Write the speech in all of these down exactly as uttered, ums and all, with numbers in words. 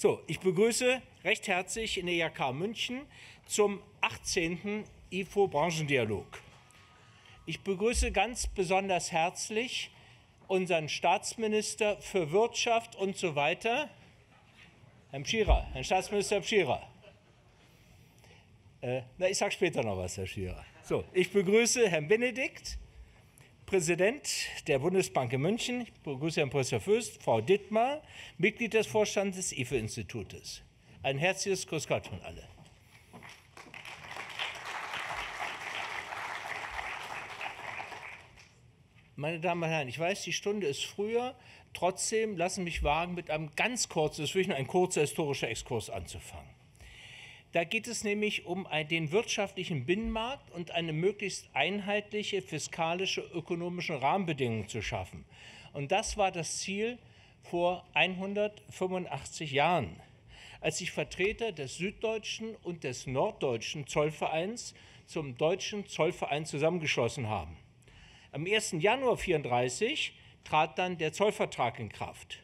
So, ich begrüße recht herzlich in der I H K München zum achtzehnten I F O-Branchendialog. Ich begrüße ganz besonders herzlich unseren Staatsminister für Wirtschaft und so weiter, Herrn Pschira, Herrn Staatsminister Pschira. Äh, na, ich sage später noch was, Herr Pschira. So, ich begrüße Herrn Benedikt, Präsident der Bundesbank in München. Ich begrüße Herrn Professor Fürst, Frau Dittmar, Mitglied des Vorstands des I F O-Institutes. Ein herzliches Grüß Gott von alle. Meine Damen und Herren, ich weiß, die Stunde ist früher. Trotzdem lassen Sie mich wagen, mit einem ganz kurzen, das ist wirklich nur ein kurzer historischer Exkurs anzufangen. Da geht es nämlich um den wirtschaftlichen Binnenmarkt und eine möglichst einheitliche fiskalische, ökonomische Rahmenbedingungen zu schaffen. Und das war das Ziel vor hundertfünfundachtzig Jahren, als sich Vertreter des Süddeutschen und des Norddeutschen Zollvereins zum Deutschen Zollverein zusammengeschlossen haben. Am ersten Januar neunzehnhundertvierunddreißig trat dann der Zollvertrag in Kraft.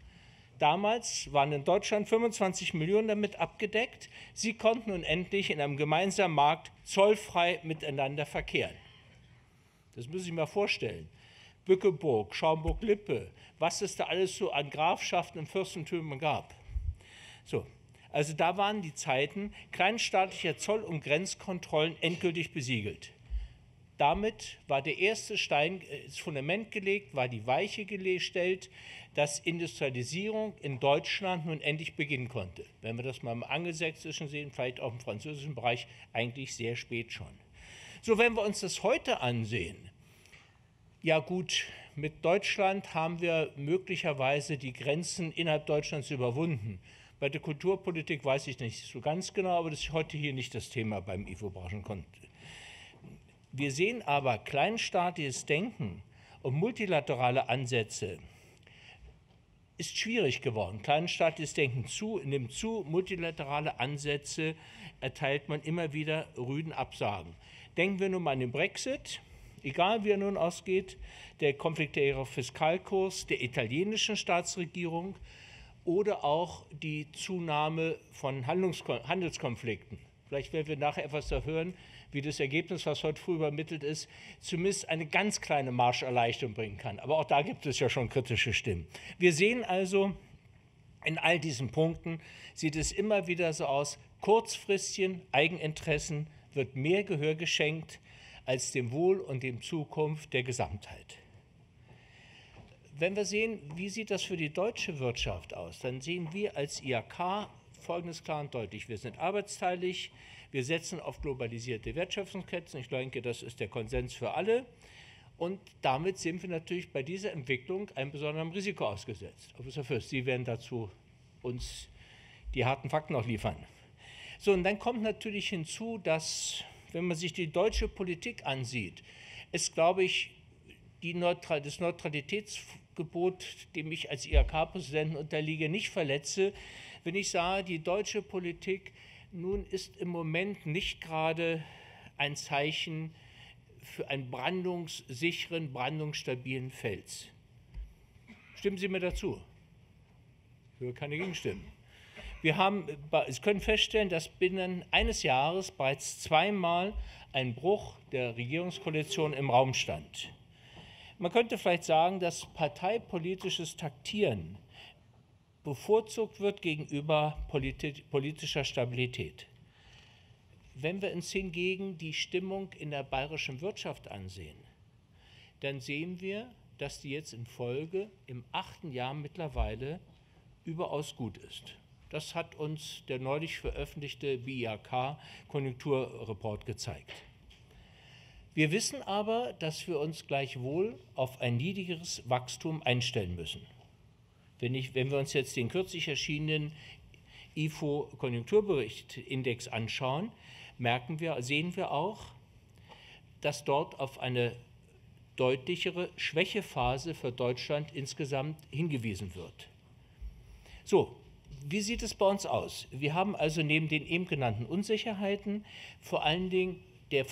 Damals waren in Deutschland fünfundzwanzig Millionen damit abgedeckt. Sie konnten nun endlich in einem gemeinsamen Markt zollfrei miteinander verkehren. Das müssen Sie sich mal vorstellen. Bückeburg, Schaumburg-Lippe, was es da alles so an Grafschaften und Fürstentümern gab. So, also da waren die Zeiten kleinstaatlicher Zoll- und Grenzkontrollen endgültig besiegelt. Damit war der erste Stein, das Fundament gelegt, war die Weiche gestellt, dass Industrialisierung in Deutschland nun endlich beginnen konnte. Wenn wir das mal im angelsächsischen sehen, vielleicht auch im französischen Bereich, eigentlich sehr spät schon. So, wenn wir uns das heute ansehen, ja gut, mit Deutschland haben wir möglicherweise die Grenzen innerhalb Deutschlands überwunden. Bei der Kulturpolitik weiß ich nicht so ganz genau, aber das ist heute hier nicht das Thema beim I F O-Branchenkonto. Wir sehen aber kleinstaatliches Denken und multilaterale Ansätze ist schwierig geworden. Kleinstaatliches Denken zu, nimmt zu, multilaterale Ansätze erteilt man immer wieder rüden Absagen. Denken wir nun mal an den Brexit, egal wie er nun ausgeht, der konfliktäre Fiskalkurs der italienischen Staatsregierung oder auch die Zunahme von Handelskonflikten. Vielleicht werden wir nachher etwas da hören, wie das Ergebnis, was heute früh übermittelt ist, zumindest eine ganz kleine Marscherleichterung bringen kann. Aber auch da gibt es ja schon kritische Stimmen. Wir sehen also, in all diesen Punkten sieht es immer wieder so aus, kurzfristigen Eigeninteressen wird mehr Gehör geschenkt als dem Wohl und dem Zukunft der Gesamtheit. Wenn wir sehen, wie sieht das für die deutsche Wirtschaft aus, dann sehen wir als I H K Folgendes klar und deutlich. Wir sind arbeitsteilig, wir setzen auf globalisierte Wertschöpfungsketten. Ich denke, das ist der Konsens für alle. Und damit sind wir natürlich bei dieser Entwicklung einem besonderen Risiko ausgesetzt. Professor Fürst, Sie werden dazu uns die harten Fakten noch liefern. So, und dann kommt natürlich hinzu, dass, wenn man sich die deutsche Politik ansieht, ist, glaube ich, die Neutral- das Neutralitätsgebot, dem ich als I H K-Präsidenten unterliege, nicht verletze, wenn ich sage, die deutsche Politik nun ist im Moment nicht gerade ein Zeichen für einen brandungssicheren, brandungsstabilen Fels. Stimmen Sie mir dazu? Ich höre keine Gegenstimmen. Wir haben, Sie können feststellen, dass binnen eines Jahres bereits zweimal ein Bruch der Regierungskoalition im Raum stand. Man könnte vielleicht sagen, dass parteipolitisches Taktieren bevorzugt wird gegenüber politischer Stabilität. Wenn wir uns hingegen die Stimmung in der bayerischen Wirtschaft ansehen, dann sehen wir, dass die jetzt in Folge im achten Jahr mittlerweile überaus gut ist. Das hat uns der neulich veröffentlichte B I H K-Konjunkturreport gezeigt. Wir wissen aber, dass wir uns gleichwohl auf ein niedrigeres Wachstum einstellen müssen. Wenn, ich, wenn wir uns jetzt den kürzlich erschienenen I F O-Konjunkturbericht-Index anschauen, merken wir, sehen wir auch, dass dort auf eine deutlichere Schwächephase für Deutschland insgesamt hingewiesen wird. So, wie sieht es bei uns aus? Wir haben also neben den eben genannten Unsicherheiten vor allen Dingen der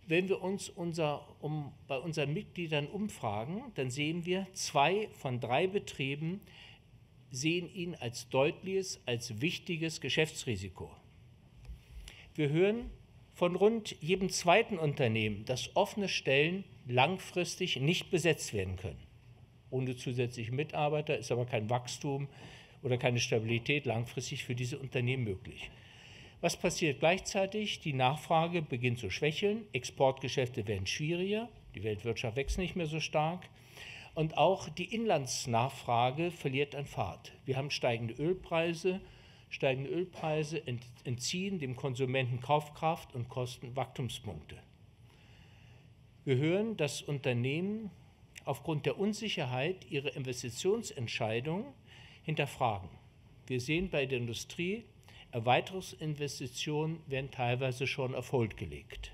Wenn wir uns unser, um, bei unseren Mitgliedern umfragen, dann sehen wir, zwei von drei Betrieben sehen ihn als deutliches, als wichtiges Geschäftsrisiko. Wir hören von rund jedem zweiten Unternehmen, dass offene Stellen langfristig nicht besetzt werden können. Ohne zusätzliche Mitarbeiter ist aber kein Wachstum oder keine Stabilität langfristig für diese Unternehmen möglich. Was passiert gleichzeitig? Die Nachfrage beginnt zu schwächeln, Exportgeschäfte werden schwieriger, die Weltwirtschaft wächst nicht mehr so stark und auch die Inlandsnachfrage verliert an Fahrt. Wir haben steigende Ölpreise, steigende Ölpreise entziehen dem Konsumenten Kaufkraft und kosten Wachstumspunkte. Wir hören, dass Unternehmen aufgrund der Unsicherheit ihre Investitionsentscheidungen hinterfragen. Wir sehen bei der Industrie, Erweiterungsinvestitionen werden teilweise schon auf Hold gelegt.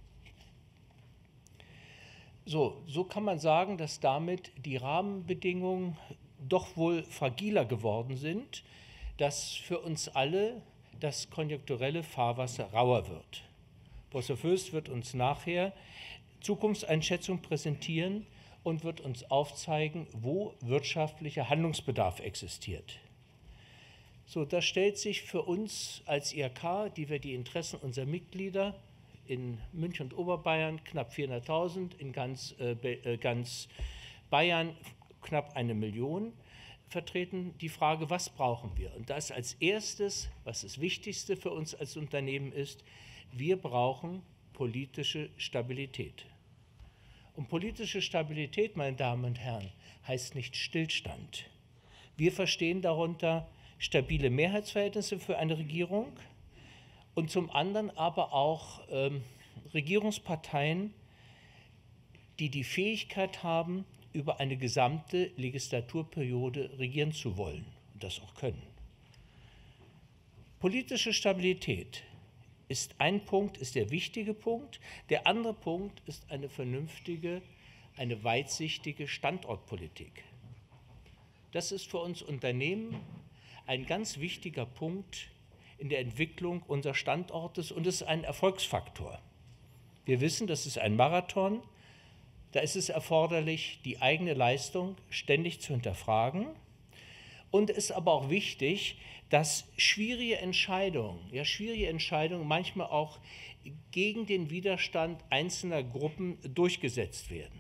So, so kann man sagen, dass damit die Rahmenbedingungen doch wohl fragiler geworden sind, dass für uns alle das konjunkturelle Fahrwasser rauer wird. Professor Föst wird uns nachher Zukunftseinschätzungen präsentieren und wird uns aufzeigen, wo wirtschaftlicher Handlungsbedarf existiert. So, das stellt sich für uns als I H K, die wir die Interessen unserer Mitglieder in München und Oberbayern knapp vierhunderttausend, in ganz, äh, ganz Bayern knapp eine Million vertreten, die Frage, was brauchen wir? Und das als erstes, was das Wichtigste für uns als Unternehmen ist, wir brauchen politische Stabilität. Und politische Stabilität, meine Damen und Herren, heißt nicht Stillstand. Wir verstehen darunter stabile Mehrheitsverhältnisse für eine Regierung und zum anderen aber auch ähm, Regierungsparteien, die die Fähigkeit haben, über eine gesamte Legislaturperiode regieren zu wollen und das auch können. Politische Stabilität ist ein Punkt, ist der wichtige Punkt. Der andere Punkt ist eine vernünftige, eine weitsichtige Standortpolitik. Das ist für uns Unternehmen ein ganz wichtiger Punkt in der Entwicklung unseres Standortes und es ist ein Erfolgsfaktor. Wir wissen, das ist ein Marathon, da ist es erforderlich, die eigene Leistung ständig zu hinterfragen und es ist aber auch wichtig, dass schwierige Entscheidungen, ja schwierige Entscheidungen manchmal auch gegen den Widerstand einzelner Gruppen durchgesetzt werden.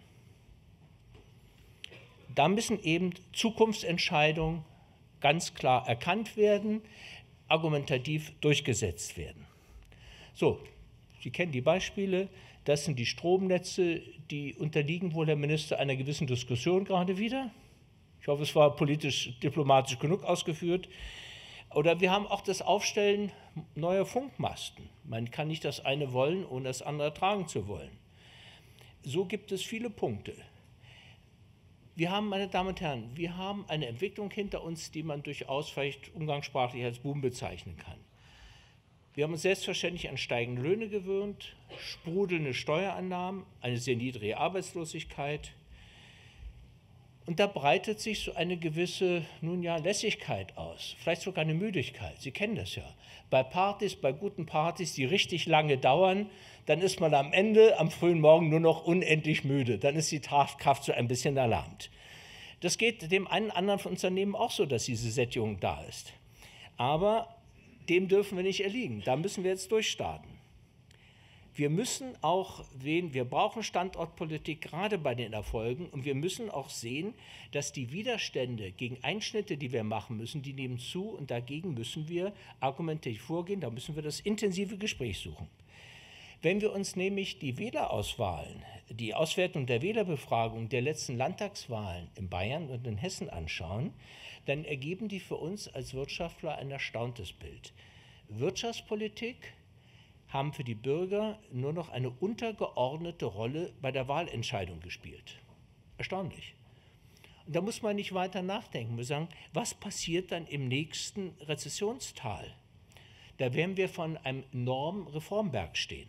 Da müssen eben Zukunftsentscheidungen ganz klar erkannt werden, argumentativ durchgesetzt werden. So, Sie kennen die Beispiele, das sind die Stromnetze, die unterliegen wohl, Herr Minister, einer gewissen Diskussion gerade wieder. Ich hoffe, es war politisch, diplomatisch genug ausgeführt. Oder wir haben auch das Aufstellen neuer Funkmasten. Man kann nicht das eine wollen, ohne das andere tragen zu wollen. So gibt es viele Punkte. Wir haben, meine Damen und Herren, wir haben eine Entwicklung hinter uns, die man durchaus vielleicht umgangssprachlich als Boom bezeichnen kann. Wir haben uns selbstverständlich an steigende Löhne gewöhnt, sprudelnde Steuerannahmen, eine sehr niedrige Arbeitslosigkeit. Und da breitet sich so eine gewisse, nun ja, Lässigkeit aus, vielleicht sogar eine Müdigkeit. Sie kennen das ja. Bei Partys, bei guten Partys, die richtig lange dauern, dann ist man am Ende, am frühen Morgen nur noch unendlich müde. Dann ist die Tatkraft so ein bisschen erlahmt. Das geht dem einen anderen Unternehmen auch so, dass diese Sättigung da ist. Aber dem dürfen wir nicht erliegen. Da müssen wir jetzt durchstarten. Wir müssen auch sehen, wir brauchen Standortpolitik gerade bei den Erfolgen und wir müssen auch sehen, dass die Widerstände gegen Einschnitte, die wir machen müssen, die nehmen zu und dagegen müssen wir argumentativ vorgehen, da müssen wir das intensive Gespräch suchen. Wenn wir uns nämlich die Wählerauswahlen, die Auswertung der Wählerbefragung der letzten Landtagswahlen in Bayern und in Hessen anschauen, dann ergeben die für uns als Wirtschaftler ein erstauntes Bild. Wirtschaftspolitik haben für die Bürger nur noch eine untergeordnete Rolle bei der Wahlentscheidung gespielt. Erstaunlich. Und da muss man nicht weiter nachdenken. Wir sagen, was passiert dann im nächsten Rezessionstal? Da werden wir von einem enormen Reformberg stehen.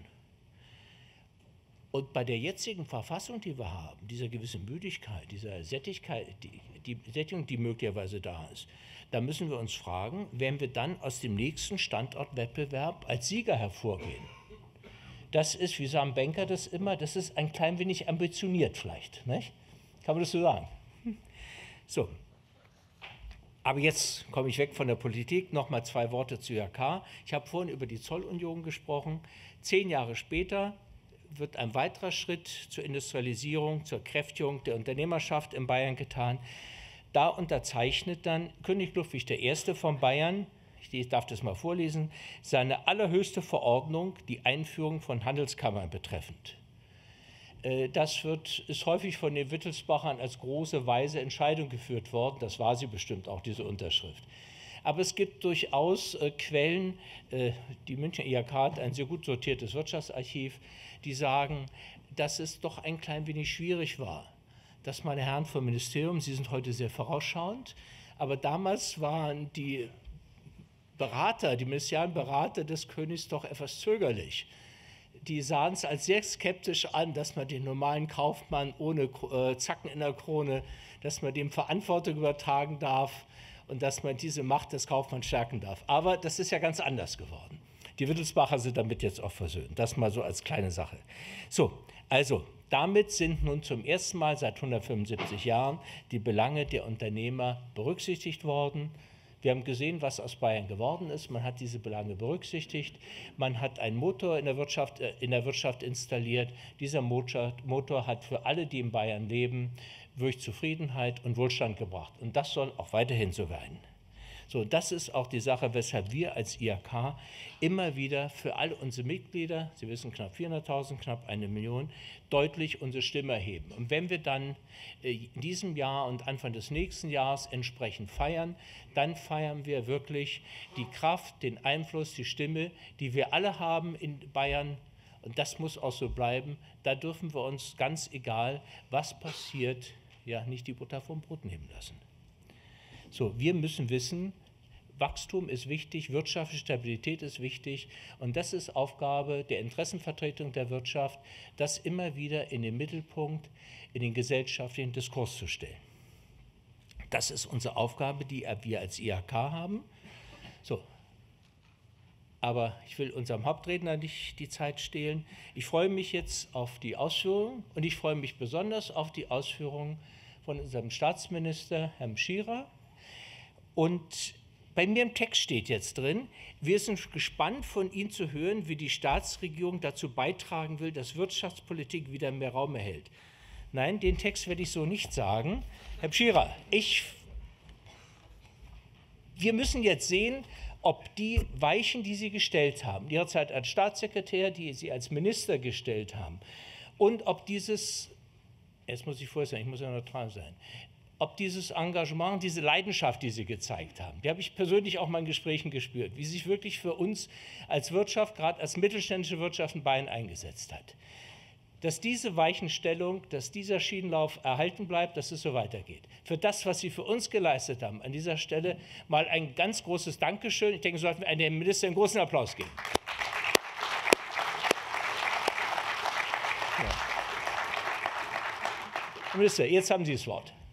Und bei der jetzigen Verfassung, die wir haben, dieser gewissen Müdigkeit, dieser Sättigkeit, die, die Sättigung, die möglicherweise da ist, da müssen wir uns fragen, werden wir dann aus dem nächsten Standortwettbewerb als Sieger hervorgehen? das ist, wie sagen Banker das immer, das ist ein klein wenig ambitioniert vielleicht. Nicht? Kann man das so sagen? So. Aber jetzt komme ich weg von der Politik. Noch mal zwei Worte zu I H K. Ich habe vorhin über die Zollunion gesprochen. Zehn Jahre später wird ein weiterer Schritt zur Industrialisierung, zur Kräftigung der Unternehmerschaft in Bayern getan. Da unterzeichnet dann König Ludwig der Erste von Bayern, ich darf das mal vorlesen, seine allerhöchste Verordnung, die Einführung von Handelskammern betreffend. Das wird, ist häufig von den Wittelsbachern als große, weise Entscheidung geführt worden. Das war sie bestimmt auch, diese Unterschrift. Aber es gibt durchaus äh, Quellen, äh, die Münchner I H K hat ein sehr gut sortiertes Wirtschaftsarchiv, die sagen, dass es doch ein klein wenig schwierig war. Dass meine Herren vom Ministerium, Sie sind heute sehr vorausschauend, aber damals waren die Berater, die ministerialen Berater des Königs doch etwas zögerlich. Die sahen es als sehr skeptisch an, dass man den normalen Kaufmann ohne äh, Zacken in der Krone, dass man dem Verantwortung übertragen darf und dass man diese Macht des Kaufmanns stärken darf. Aber das ist ja ganz anders geworden. Die Wittelsbacher sind damit jetzt auch versöhnt. Das mal so als kleine Sache. So, also damit sind nun zum ersten Mal seit hundertfünfundsiebzig Jahren die Belange der Unternehmer berücksichtigt worden. Wir haben gesehen, was aus Bayern geworden ist. Man hat diese Belange berücksichtigt. Man hat einen Motor in der Wirtschaft, äh, in der Wirtschaft installiert. Dieser Motor, Motor hat für alle, die in Bayern leben, wirklich Zufriedenheit und Wohlstand gebracht. Und das soll auch weiterhin so werden. So, das ist auch die Sache, weshalb wir als I H K immer wieder für alle unsere Mitglieder, Sie wissen, knapp vierhunderttausend, knapp eine Million, deutlich unsere Stimme erheben. Und wenn wir dann in diesem Jahr und Anfang des nächsten Jahres entsprechend feiern, dann feiern wir wirklich die Kraft, den Einfluss, die Stimme, die wir alle haben in Bayern. Und das muss auch so bleiben. Da dürfen wir uns, ganz egal, was passiert, ja, nicht die Butter vom Brot nehmen lassen. So, wir müssen wissen, Wachstum ist wichtig, wirtschaftliche Stabilität ist wichtig und das ist Aufgabe der Interessenvertretung der Wirtschaft, das immer wieder in den Mittelpunkt, in den gesellschaftlichen Diskurs zu stellen. Das ist unsere Aufgabe, die wir als I H K haben. So. Aber ich will unserem Hauptredner nicht die Zeit stehlen. Ich freue mich jetzt auf die Ausführungen und ich freue mich besonders auf die Ausführungen von unserem Staatsminister, Herrn Schirer. Und bei mir im Text steht jetzt drin, wir sind gespannt von Ihnen zu hören, wie die Staatsregierung dazu beitragen will, dass Wirtschaftspolitik wieder mehr Raum erhält. Nein, den Text werde ich so nicht sagen. Herr Schirer, ich, wir müssen jetzt sehen, ob die Weichen, die Sie gestellt haben, Ihrer Zeit als Staatssekretär, die Sie als Minister gestellt haben, und ob dieses, jetzt muss ich vorher sagen, ich muss ja neutral sein, ob dieses Engagement, diese Leidenschaft, die Sie gezeigt haben, die habe ich persönlich auch mal in Gesprächen gespürt, wie sie sich wirklich für uns als Wirtschaft, gerade als mittelständische Wirtschaft in Bayern eingesetzt hat. Dass diese Weichenstellung, dass dieser Schienenlauf erhalten bleibt, dass es so weitergeht. Für das, was Sie für uns geleistet haben, an dieser Stelle mal ein ganz großes Dankeschön. Ich denke, sollten wir dem Minister einen großen Applaus geben. Ja. Herr Minister, jetzt haben Sie das Wort.